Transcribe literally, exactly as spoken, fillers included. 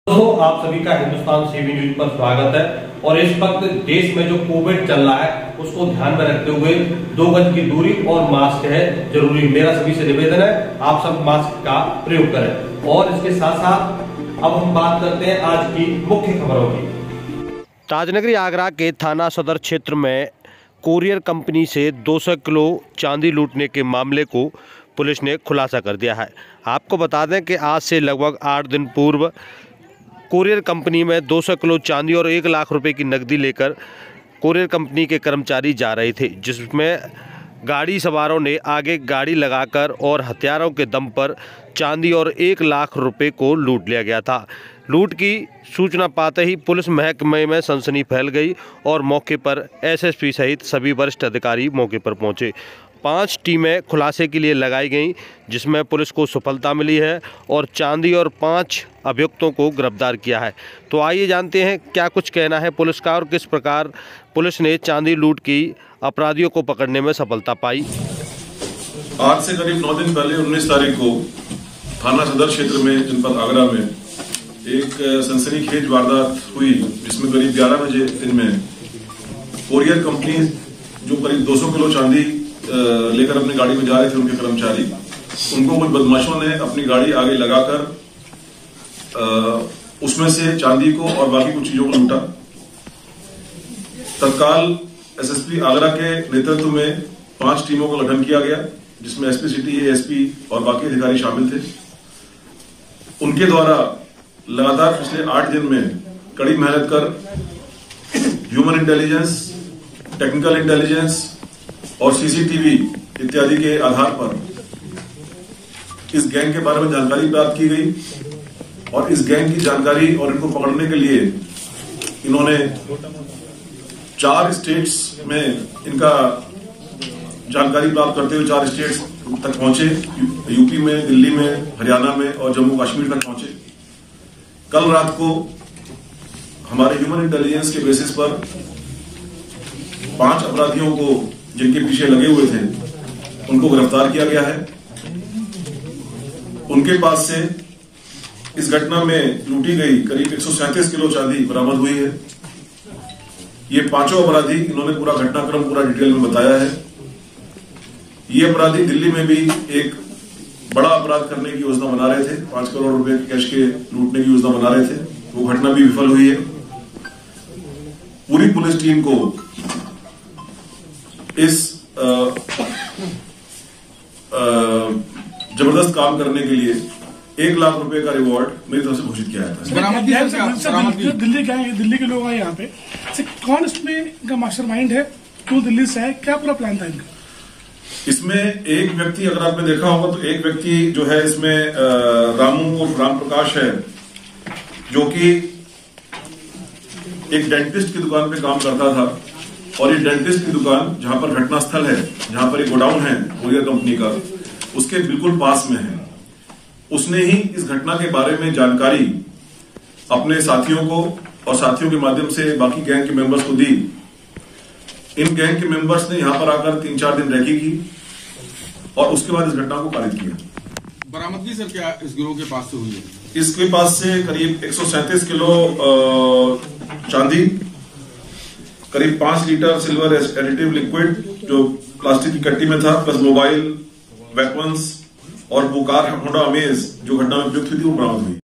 दोस्तों, आप सभी का हिंदुस्तान सीवी न्यूज पर स्वागत है। और इस वक्त देश में जो कोविड चल रहा है उसको ध्यान में रखते हुए दो गज की दूरी और मास्क है जरूरी। मेरा सभी से निवेदन है, आप सब मास्क का प्रयोग करें। और इसके साथ साथ अब हम बात करते हैं आज की मुख्य खबरों की। ताजनगरी आगरा के थाना सदर क्षेत्र में कोरियर कंपनी से दो सौ किलो चांदी लूटने के मामले को पुलिस ने खुलासा कर दिया है। आपको बता दें कि आज से लगभग आठ दिन पूर्व कोरियर कंपनी में दो सौ किलो चांदी और एक लाख रुपए की नकदी लेकर कोरियर कंपनी के कर्मचारी जा रहे थे, जिसमें गाड़ी सवारों ने आगे गाड़ी लगाकर और हथियारों के दम पर चांदी और एक लाख रुपए को लूट लिया गया था। लूट की सूचना पाते ही पुलिस महकमे में सनसनी फैल गई और मौके पर एसएसपी सहित सभी वरिष्ठ अधिकारी मौके पर पहुंचे। पांच टीमें खुलासे के लिए लगाई गईं, जिसमें पुलिस को सफलता मिली है और चांदी और पांच अभियुक्तों को गिरफ्तार किया है। तो आइए जानते हैं क्या कुछ कहना है पुलिस का और किस प्रकार पुलिस ने चांदी लूट की अपराधियों को पकड़ने में सफलता पाई। आज से करीब नौ दिन पहले उन्नीस तारीख को थाना सदर क्षेत्र में जनपद आगरा में एक सनसनीखेज वारदात हुई, जिसमें करीब ग्यारह बजे दिन में कोरियर कंपनी जो करीब दो सौ किलो चांदी लेकर अपनी गाड़ी में जा रहे थे, उनके कर्मचारी, उनको कुछ बदमाशों ने अपनी गाड़ी आगे लगाकर उसमें से चांदी को और बाकी कुछ चीजों को लूटा। तत्काल एसएसपी आगरा के नेतृत्व में पांच टीमों का गठन किया गया, जिसमें एसपी सिटी, एएसपी और बाकी अधिकारी शामिल थे। उनके द्वारा लगातार पिछले आठ दिन में कड़ी मेहनत कर ह्यूमन इंटेलिजेंस, टेक्निकल इंटेलिजेंस और सीसीटीवी इत्यादि के आधार पर इस गैंग के बारे में जानकारी प्राप्त की गई और इस गैंग की जानकारी और इनको पकड़ने के लिए इन्होंने चार स्टेट्स में इनका जानकारी प्राप्त करते हुए चार स्टेट्स तक पहुंचे। यूपी में, दिल्ली में, हरियाणा में और जम्मू कश्मीर तक पहुंचे। कल रात को हमारे ह्यूमन इंटेलिजेंस के बेसिस पर पांच अपराधियों को जिनके पीछे लगे हुए थे उनको गिरफ्तार किया गया है। उनके पास से इस घटना में लूटी गई करीब एक सौ सैंतीस किलो चांदी बरामद हुई है। ये पांचों अपराधी, इन्होंने पूरा घटनाक्रम पूरा डिटेल में बताया है। ये अपराधी दिल्ली में भी एक बड़ा अपराध करने की योजना बना रहे थे, पांच करोड़ रुपए कैश के लूटने की योजना बना रहे थे। वो घटना भी विफल हुई है। पूरी पुलिस टीम को इस आ, आ, जबरदस्त काम करने के लिए एक लाख रुपए का रिवॉर्ड मेरी तरफ से घोषित किया था। दिल्ली क्या है, दिल्ली के लोग आए यहाँ पे, कौन इसमें इनका मास्टरमाइंड है, क्यों दिल्ली से है, क्या पूरा प्लान था इनका? इसमें एक व्यक्ति, अगर आपने देखा होगा तो एक व्यक्ति जो है इसमें रामू और राम प्रकाश है, जो कि एक डेंटिस्ट की दुकान पे काम करता था। और ये डेंटिस्ट की दुकान जहां पर घटना स्थल है, जहां पर एक गोडाउन है कोरियर कंपनी का, उसके बिल्कुल पास में है। उसने ही इस घटना के बारे में जानकारी अपने साथियों को और साथियों के माध्यम से बाकी गैंग के मेंबर्स को दी। इन गैंग के मेंबर्स ने यहां पर आकर तीन चार दिन रैकी की और उसके बाद इस घटना को पारित किया। बरामदगी सर क्या इस गिरोह के पास से हुई है? इसके पास से करीब एक सौ सैंतीस किलो चांदी, करीब पांच लीटर सिल्वर एडिटिव लिक्विड जो प्लास्टिक की कट्टी में था, प्लस मोबाइल, वेपन्स और वो कार होंडा अमेज जो घटना में प्रयुक्त हुई थी वो बरामद हुई।